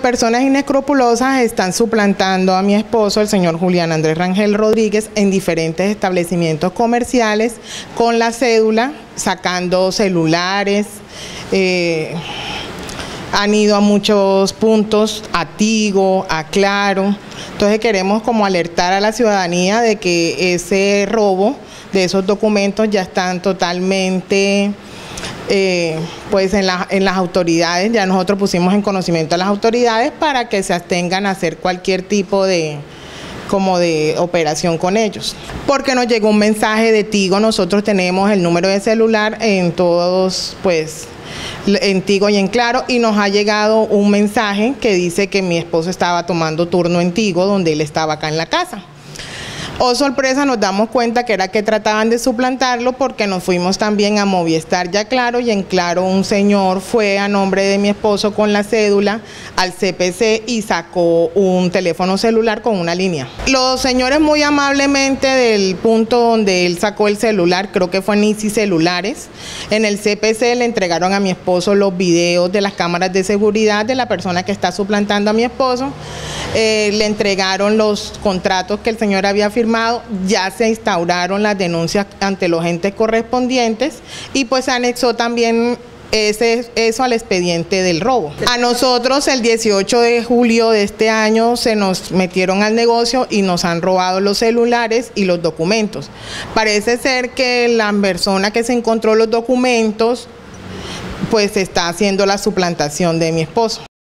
Personas inescrupulosas están suplantando a mi esposo, el señor Julián Andrés Rangel Rodríguez, en diferentes establecimientos comerciales con la cédula, sacando celulares. Han ido a muchos puntos, a Tigo, a Claro. Entonces queremos como alertar a la ciudadanía de que ese robo de esos documentos ya están totalmente pues en las autoridades. Ya nosotros pusimos en conocimiento a las autoridades para que se abstengan a hacer cualquier tipo de operación con ellos. Porque nos llegó un mensaje de Tigo, nosotros tenemos el número de celular en todos, pues, en Tigo y en Claro, y nos ha llegado un mensaje que dice que mi esposo estaba tomando turno en Tigo, donde él estaba acá en la casa. Oh, sorpresa, nos damos cuenta que era que trataban de suplantarlo, porque nos fuimos también a Movistar y a Claro, y en Claro un señor fue a nombre de mi esposo con la cédula al CPC y sacó un teléfono celular con una línea. Los señores muy amablemente del punto donde él sacó el celular, creo que fue en Easy Celulares, en el CPC le entregaron a mi esposo los videos de las cámaras de seguridad de la persona que está suplantando a mi esposo. Le entregaron los contratos que el señor había firmado, ya se instauraron las denuncias ante los entes correspondientes y pues se anexó también eso al expediente del robo. A nosotros el 18 de julio de este año se nos metieron al negocio y nos han robado los celulares y los documentos. Parece ser que la persona que se encontró los documentos pues está haciendo la suplantación de mi esposo.